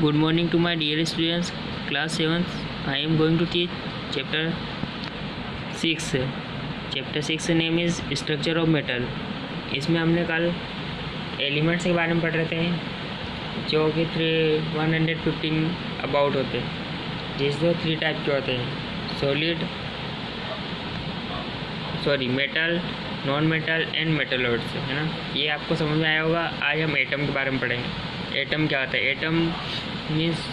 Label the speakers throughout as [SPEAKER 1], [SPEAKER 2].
[SPEAKER 1] Good morning to my dear students, class 7th. I am going to teach chapter 6. Chapter 6 name is structure of metal. इसमें हमने कल elements के बारे में पढ़ रहे थे जो कि 115 अबाउट होते हैं, जिसमें 3 टाइप के होते हैं, metal, non metal and metalloids, है ना। ये आपको समझ में आया होगा। आज हम एटम के बारे में पढ़ेंगे। एटम क्या होता है? Atom means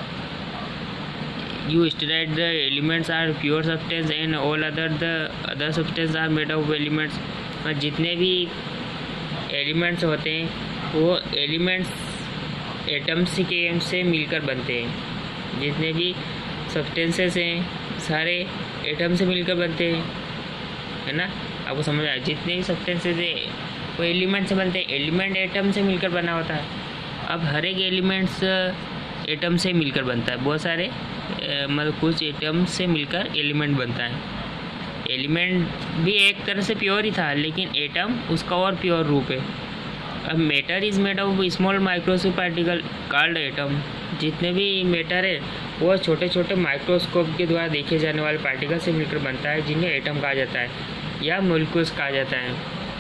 [SPEAKER 1] you studied the elements are pure substance and all other substance are made of elements। और जितने भी एलिमेंट्स होते हैं वो एलिमेंट्स एटम्स के से मिलकर बनते हैं। जितने भी सब्सटेंसेस हैं सारे एटम से मिलकर बनते हैं, है ना। आपको समझ आया? जितने भी सब्सटेंसेस है वो एलिमेंट से बनते हैं। एलिमेंट एटम से मिलकर बना होता है। अब हर एक एलिमेंट्स एटम से मिलकर बनता है। बहुत सारे मतलब कुछ एटम से मिलकर एलिमेंट बनता है। एलिमेंट भी एक तरह से प्योर ही था, लेकिन एटम उसका और प्योर रूप है। अब matter is made of small microscopic particle called atom. जितने भी मैटर है वो छोटे छोटे माइक्रोस्कोप के द्वारा देखे जाने वाले पार्टिकल से मिलकर बनता है, जिन्हें एटम कहा जाता है या मॉलिक्यूल्स कहा जाता है।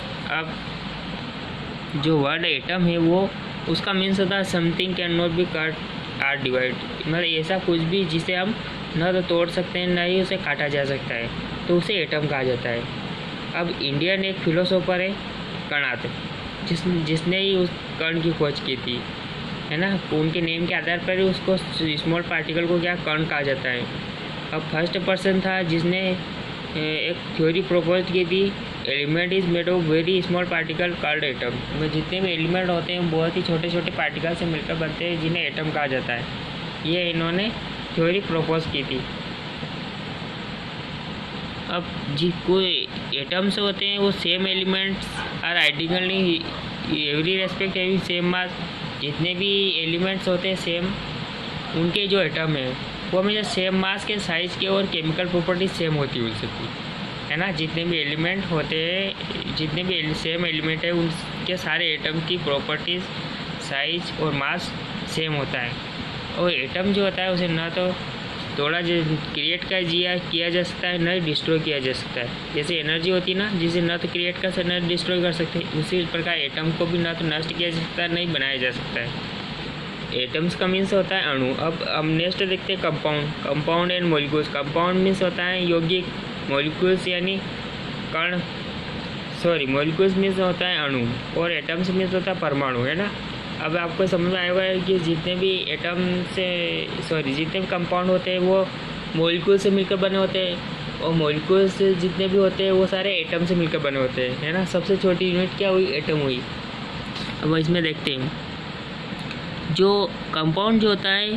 [SPEAKER 1] अब जो वर्ड एटम है वो उसका मीन्स होता है something can not be cut or divide, मतलब ऐसा कुछ भी जिसे हम न तो तोड़ सकते हैं न ही उसे काटा जा सकता है, तो उसे एटम कहा जाता है। अब इंडियन एक फिलोसोफर है कणाद, जिसने ही उस कण की खोज की थी, है ना। उनके नेम के आधार पर ही उसको स्मॉल पार्टिकल को क्या कण कहा जाता है। अब फर्स्ट पर्सन था जिसने एक थ्योरी प्रपोज की थी, element is made of very small particle called atom. में जितने भी एलिमेंट होते हैं बहुत ही छोटे छोटे पार्टिकल से मिलकर बनते हैं, जिन्हें एटम कहा जाता है। ये इन्होंने थ्योरी प्रपोज की थी। अब कोई एटम्स होते हैं वो same elements are identically every respect having same mass. जितने भी एलिमेंट्स होते हैं सेम, उनके जो एटम है वो हमेशा सेम मास के, साइज़ के और केमिकल प्रॉपर्टीज सेम होती है उसकी, है ना। जितने भी एलिमेंट होते हैं, जितने भी सेम एलिमेंट है उनके सारे एटम की प्रॉपर्टीज़, साइज और मास सेम होता है। और एटम जो होता है उसे ना तो थोड़ा क्रिएट किया जा सकता है, न डिस्ट्रॉय किया जा सकता है। जैसे एनर्जी होती है ना, जिसे ना तो क्रिएट कर सकते न डिस्ट्रॉय कर सकते, उसी प्रकार एटम को भी ना तो नष्ट किया जा सकता है नहीं बनाया जा सकता है। एटम्स का मीन्स होता है अणु। अब हम नेक्स्ट देखते हैं compound and molecules. Compound means होता है यौगिक, मॉलिक्यूल्स यानी कण, मॉलिक्यूल्स मीन्स होता है अणु, और एटम्स मीन्स होता है परमाणु, है ना। अब आपको समझ में आएगा कि जितने भी जितने भी कंपाउंड होते हैं वो मॉलिक्यूल से मिलकर बने होते हैं, और मॉलिक्यूल्स जितने भी होते हैं वो सारे एटम से मिलकर बने होते हैं, है ना। सबसे छोटी यूनिट क्या हुई? एटम हुई। अब इसमें देखते हैं जो कंपाउंड जो होता है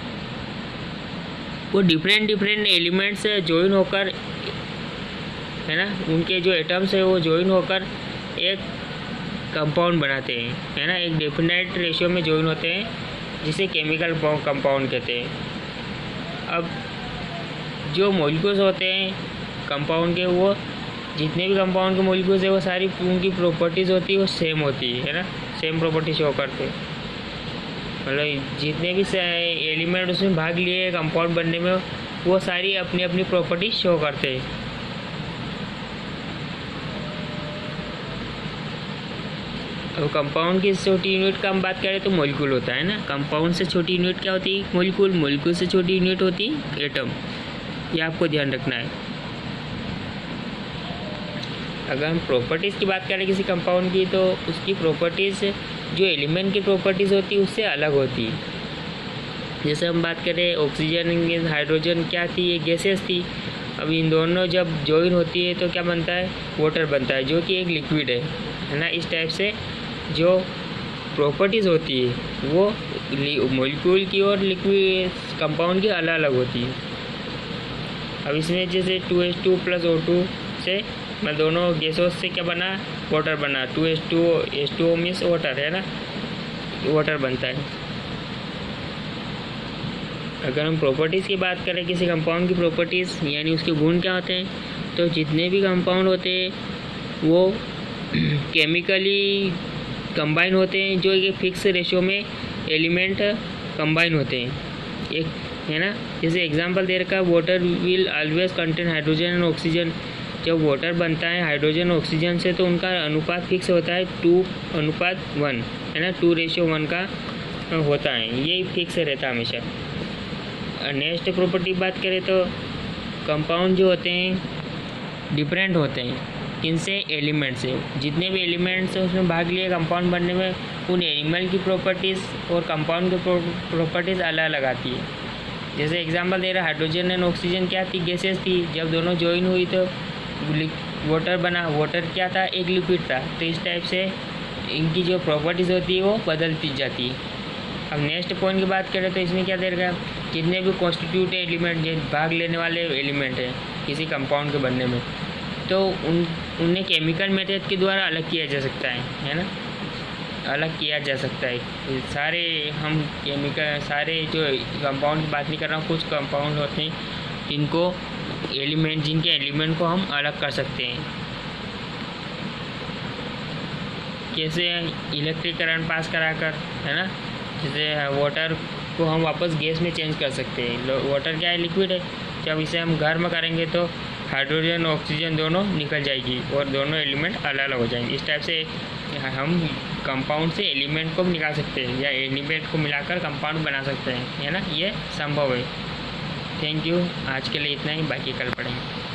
[SPEAKER 1] वो डिफरेंट एलिमेंट्स से ज्वाइन होकर, है ना, उनके जो एटम्स है वो ज्वाइन होकर एक कंपाउंड बनाते हैं, है ना। एक डेफिनेट रेशियो में ज्वाइन होते हैं, जिसे केमिकल कंपाउंड कहते हैं। अब जो मॉलिक्यूल्स होते हैं कंपाउंड के, वो जितने भी कंपाउंड के मॉलिक्यूल्स है वो सारी उनकी प्रॉपर्टीज़ होती है वो सेम होती है ना, सेम प्रॉपर्टी शो करते हैं। मतलब जितने भी एलिमेंट उसमें भाग लिए कंपाउंड बनने में, वो सारी अपनी अपनी प्रॉपर्टी शो करते हैं। अब कंपाउंड की छोटी यूनिट का हम बात करें तो मॉलिक्यूल होता है ना। कंपाउंड से छोटी यूनिट क्या होती है? मॉलिक्यूल। मॉलिक्यूल से छोटी यूनिट होती है एटम। ये आपको ध्यान रखना है। अगर हम प्रॉपर्टीज़ की बात करें किसी कंपाउंड की, तो उसकी प्रॉपर्टीज़ जो एलिमेंट की प्रॉपर्टीज़ होती है उससे अलग होती है। जैसे हम बात करें ऑक्सीजन, हाइड्रोजन क्या थी? ये गैसेस थी। अब इन दोनों जब ज्वाइन होती है तो क्या बनता है? वाटर बनता है, जो कि एक लिक्विड है ना। इस टाइप से जो प्रॉपर्टीज़ होती है वो मॉलिक्यूल की और लिक्विड कंपाउंड की अलग अलग होती है। अब इसमें जैसे 2H2 + O2 से मैं दोनों गैसों से क्या बना? वाटर बना। 2H2O मीन्स वाटर, है ना, वाटर बनता है। अगर हम प्रॉपर्टीज़ की बात करें किसी कंपाउंड की प्रॉपर्टीज़ यानी उसके गुण क्या होते हैं, तो जितने भी कंपाउंड होते हैं वो केमिकली कंबाइन होते हैं, जो एक फिक्स रेशियो में एलिमेंट कंबाइन होते हैं। एक है ना, जैसे एग्जांपल दे रखा है, water will always contain hydrogen and oxygen. जब वाटर बनता है हाइड्रोजन ऑक्सीजन से तो उनका अनुपात फिक्स होता है 2:1, है ना, 2:1 का होता है, ये फिक्स रहता है हमेशा। नेक्स्ट प्रॉपर्टी बात करें तो कंपाउंड जो होते हैं डिफरेंट होते हैं इनसे एलिमेंट से। जितने भी एलिमेंट्स हैं उसमें भाग लिए कंपाउंड बनने में, उन एनिमल की प्रॉपर्टीज़ और कंपाउंड की प्रॉपर्टीज़ अलग अलग आती है। जैसे एग्जांपल दे रहा है, हाइड्रोजन एंड ऑक्सीजन क्या थी, गैसेस थी। जब दोनों ज्वाइन हुई तो वाटर बना। वाटर क्या था, एक लिक्विड था। तो इस टाइप से इनकी जो प्रॉपर्टीज़ होती है वो बदलती जाती है। अब नेक्स्ट पॉइंट की बात करें तो इसमें क्या दे रखा है, जितने भी कॉन्स्टिट्यूट एलिमेंट जो भाग लेने वाले एलिमेंट हैं किसी कंपाउंड के बनने में, तो उन्हें केमिकल मेथड के द्वारा अलग किया जा सकता है ना, अलग किया जा सकता है। सारे हम केमिकल, सारे जो कंपाउंड की बात नहीं कर रहा हूँ, कुछ कंपाउंड होते हैं जिनके एलिमेंट को हम अलग कर सकते हैं। कैसे, इलेक्ट्रिक करंट पास कराकर, है ना। जैसे वाटर को हम वापस गैस में चेंज कर सकते हैं। वाटर क्या है, लिक्विड है। जब इसे हम गर्म करेंगे तो हाइड्रोजन ऑक्सीजन दोनों निकल जाएगी और दोनों एलिमेंट अलग अलग हो जाएंगे। इस टाइप से हम कंपाउंड से एलिमेंट को निकाल सकते हैं या एलिमेंट को मिलाकर कंपाउंड बना सकते हैं, है ना, ये संभव है। थैंक यू, आज के लिए इतना ही, बाकी कल पढ़ेंगे।